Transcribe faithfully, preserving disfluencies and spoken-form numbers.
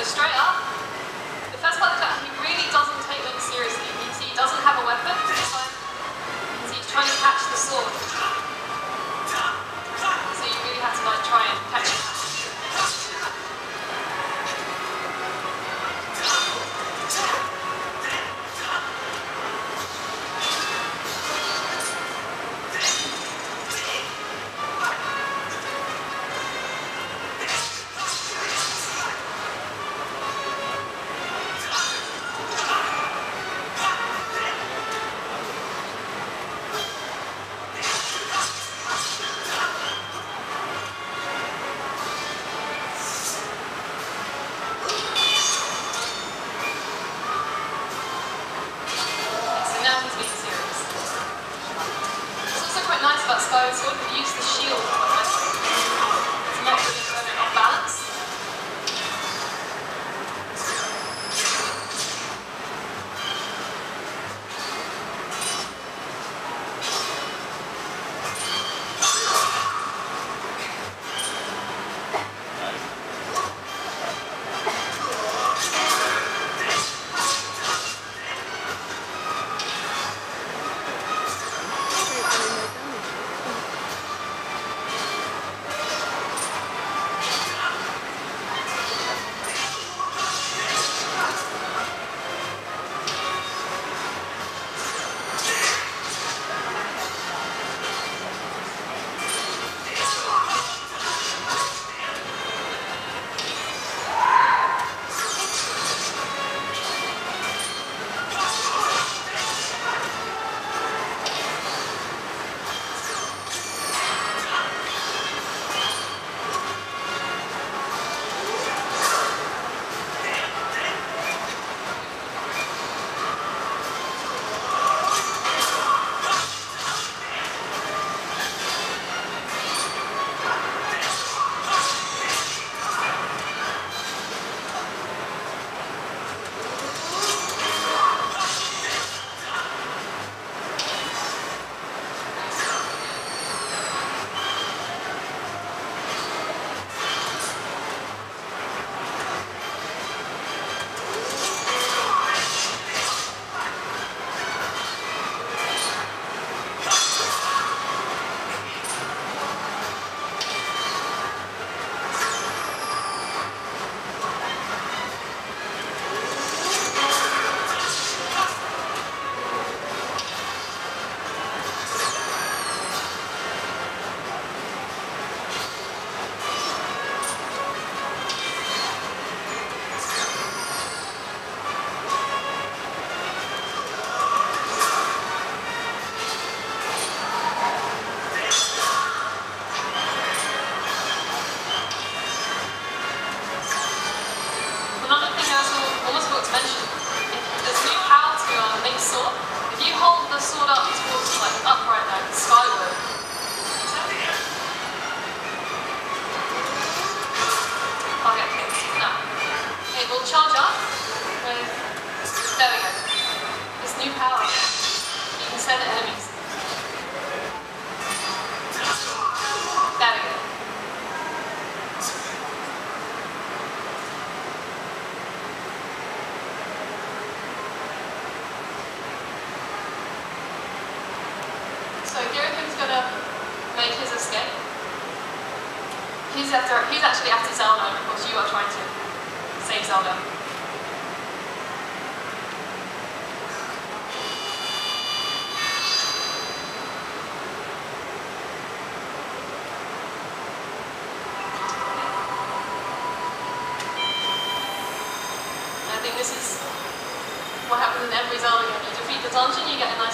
straight up, the first part of the he really doesn't take them seriously. You can see he doesn't have a weapon this time. You can see he's trying to catch the sword. So you really have to like try and catch him. About Skyward Sword, we use the shield quite nicely. It's not really thrown off balance. Skyward. Okay, okay, no. It will charge up with, there we go, this new power. You can send enemies. There we go. So Gyrokin's gonna make his escape. He's after he's actually after Zelda, and of course you are trying to save Zelda. And I think this is what happens in every Zelda game. You defeat the dungeon, you get a